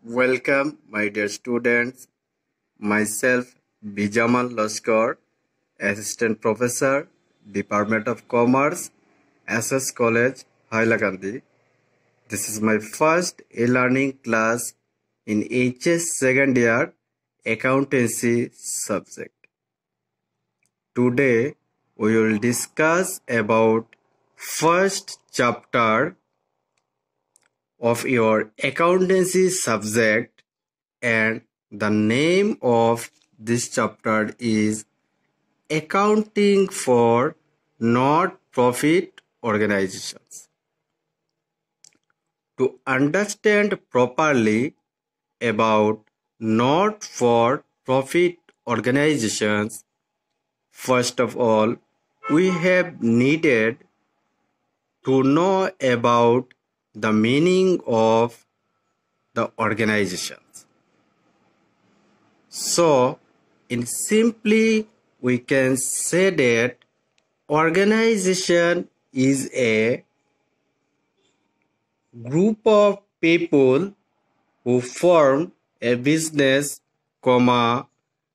Welcome, my dear students. Myself, Bijamal Laskar, Assistant Professor, Department of Commerce, SS College, Hailakandi. This is my first e-learning class in HS second year accountancy subject. Today, we will discuss about first chapter of your accountancy subject, and the name of this chapter is Accounting for Not-Profit Organizations. To understand properly about not-for-profit organizations, first of all, we have needed to know about the meaning of the organizations. So, in simply, we can say that organization is a group of people who form a business, club,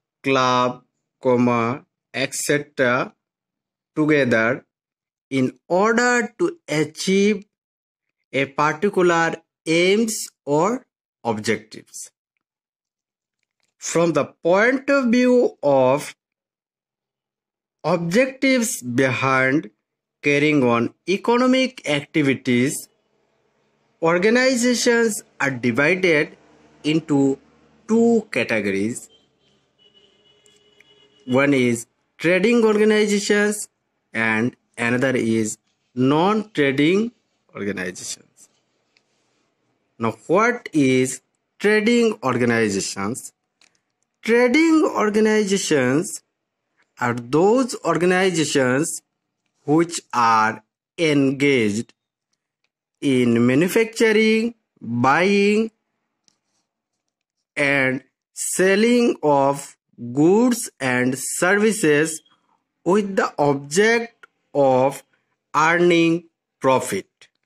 etc. together in order to achieve a particular aims or objectives. From the point of view of objectives behind carrying on economic activities, organizations are divided into two categories. One is trading organizations and another is non-trading organizations. Now, what is trading organizations? Trading organizations are those organizations which are engaged in manufacturing, buying, and selling of goods and services with the object of earning profit.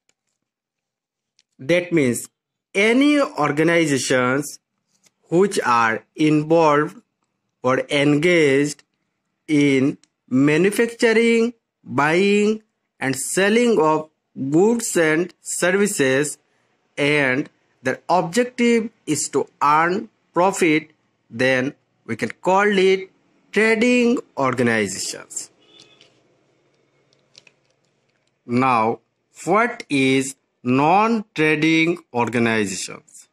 That means any organizations which are involved or engaged in manufacturing, buying, and selling of goods and services, and their objective is to earn profit, then we can call it trading organizations. Now, what is non-trading organizations?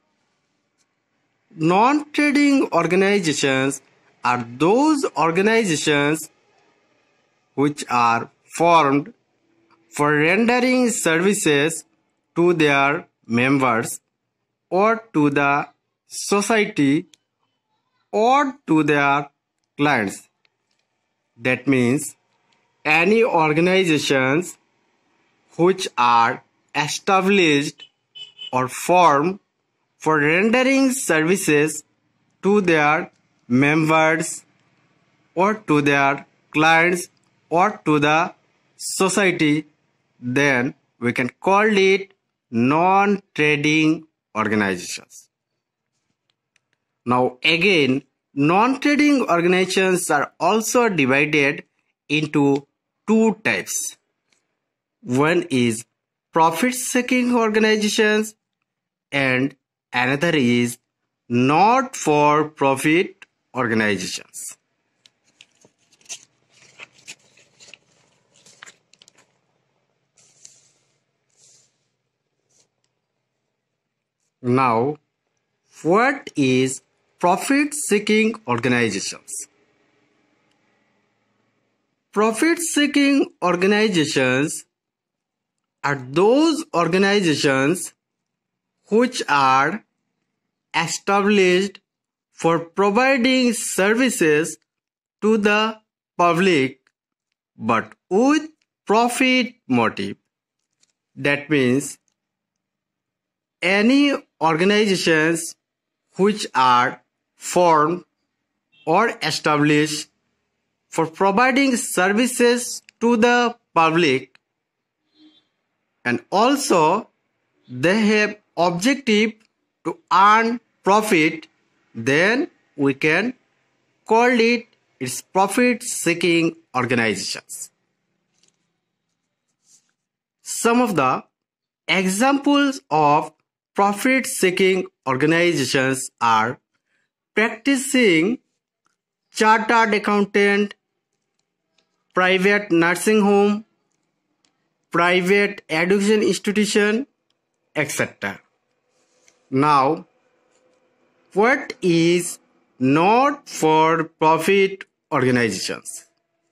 Non-trading organizations are those organizations which are formed for rendering services to their members or to the society or to their clients. That means any organizations which are established or formed for rendering services to their members or to their clients or to the society, then we can call it non-trading organizations. Now again, non-trading organizations are also divided into two types. One is profit-seeking organizations and another is not-for-profit organizations. Now, what is profit-seeking organizations? Profit-seeking organizations are those organizations which are established for providing services to the public but with profit motive. That means any organizations which are formed or established for providing services to the public, and also they have objective to earn profit, then we can call it its profit-seeking organizations. Some of the examples of profit-seeking organizations are practicing chartered accountant, private nursing home, private education institution, etc. Now, what is not-for-profit organizations?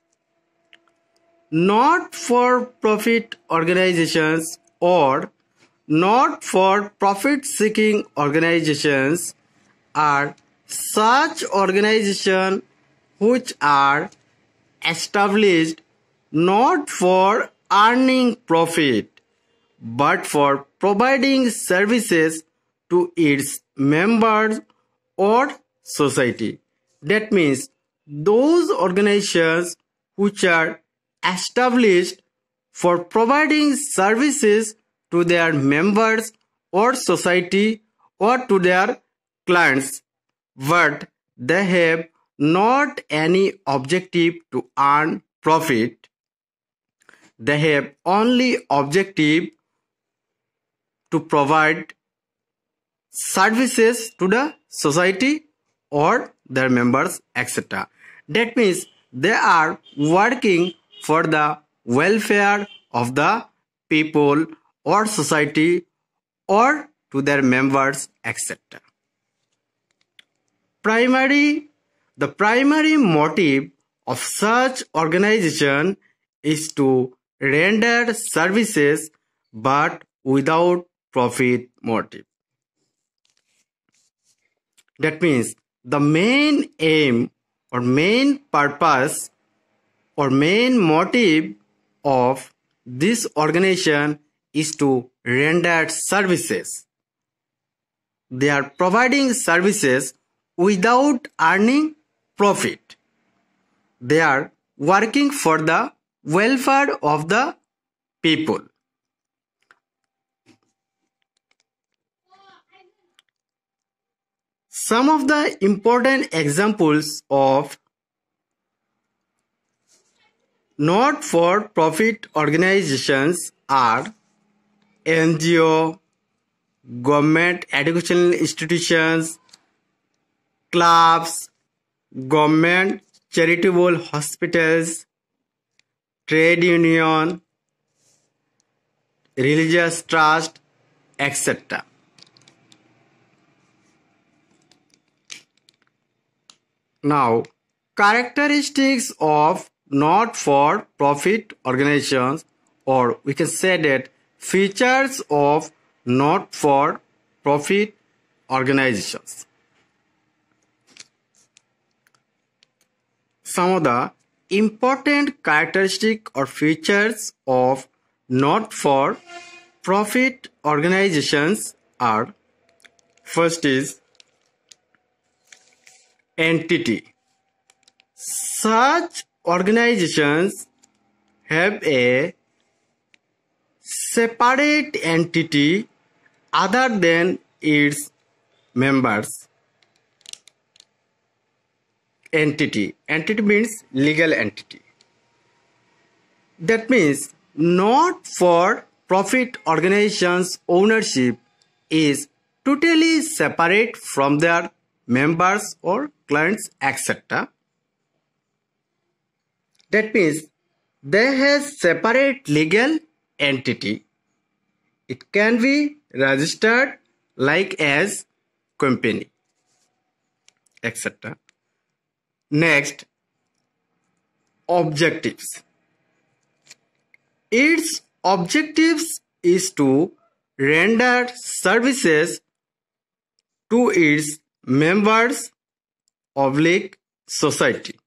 Not-for-profit organizations or not-for-profit seeking organizations are such organizations which are established not for earning profit but for providing services to its members or society. That means those organizations which are established for providing services to their members or society or to their clients, but they have not any objective to earn profit. They have only objective to provide services to the society or their members, etc. That means they are working for the welfare of the people or society or to their members, etc. The primary motive of such organization is to render services but without profit motive. That means the main aim or main purpose or main motive of this organization is to render services. They are providing services without earning profit. They are working for the welfare of the people. Some of the important examples of not-for-profit organizations are NGO, government educational institutions, clubs, government charitable hospitals, trade union, religious trust, etc. Now, characteristics of not-for-profit organizations, or we can say that features of not-for-profit organizations. Some of the important characteristics or features of not-for-profit organizations are: first is entity. Such organizations have a separate entity other than its members. Entity means legal entity. That means not-for-profit organizations' ownership is totally separate from their members or clients, etc. That means they have separate legal entity. It can be registered like as company, etc. Next, objectives. Its objectives is to render services to its members oblique society.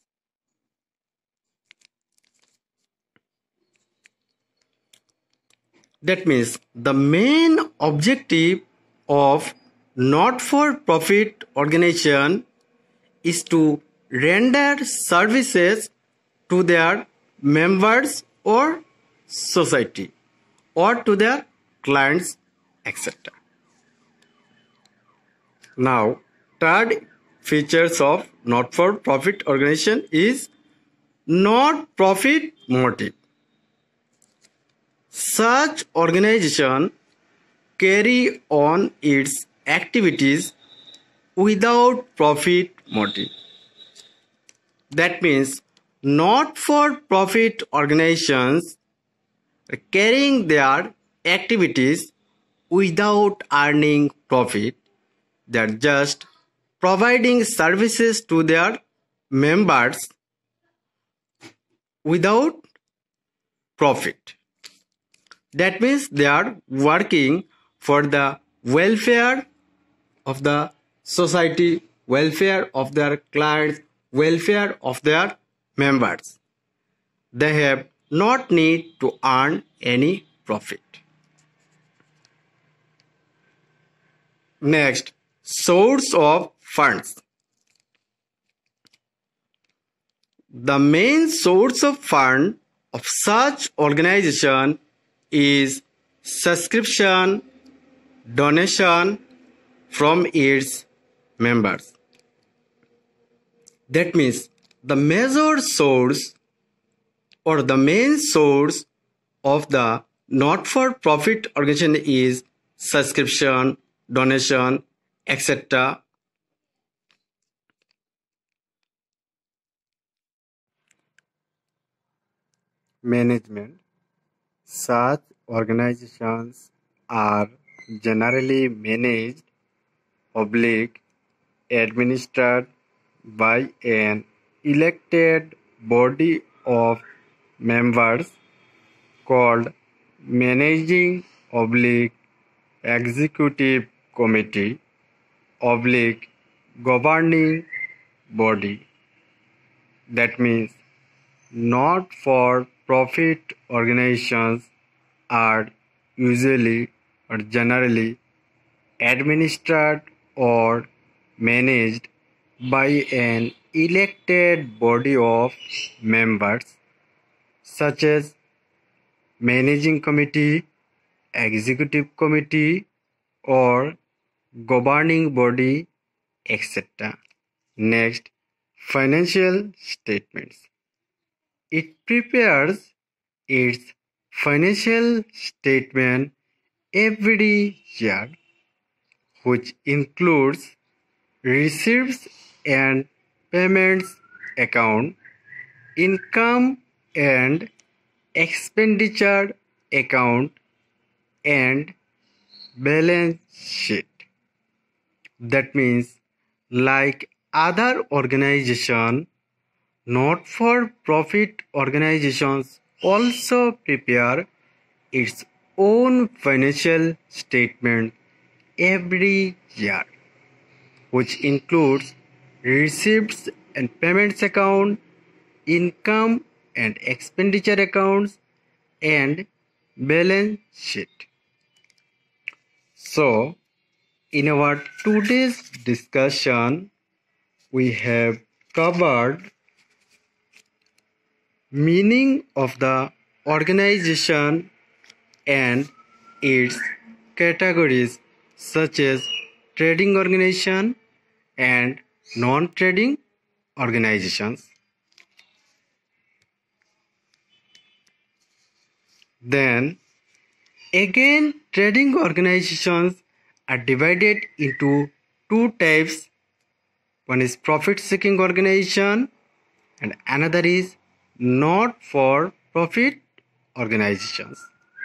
That means the main objective of not-for-profit organization is to render services to their members or society or to their clients, etc. Now, third features of not-for-profit organization is not profit motive. Such organization carry on its activities without profit motive. That means not-for-profit organizations are carrying their activities without earning profit. They are just providing services to their members without profit. That means they are working for the welfare of the society, welfare of their clients, welfare of their members. They have not need to earn any profit. Next, source of funds. The main source of fund of such organization is subscription, donation from its members. That means the major source or the main source of the not-for-profit organization is subscription, donation, etc. Management. Such organizations are generally managed, administered by an elected body of members called Managing Executive Committee Governing Body. That means not for profit organizations are usually or generally administered or managed by an elected body of members such as managing committee, executive committee or governing body, etc. Next, financial statements. It prepares its financial statement every year, which includes receipts and payments account, income and expenditure account, and balance sheet. That means, like other organizations, not-for-profit organizations also prepare its own financial statement every year, which includes receipts and payments account, income and expenditure accounts, and balance sheet. So, in our today's discussion, we have covered meaning of the organization and its categories such as trading organization and non-trading organizations. Then again, trading organizations are divided into two types. One is profit-seeking organization and another is not-for-profit organizations.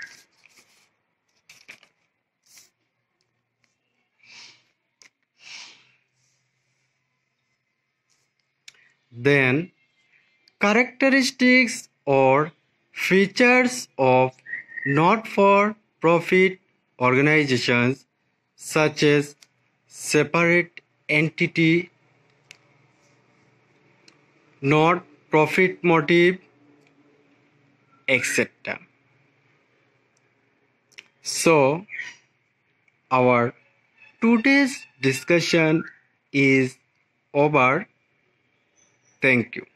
Then, characteristics or features of not-for-profit organizations such as separate entity, not profit motive, etc. So, our today's discussion is over. Thank you.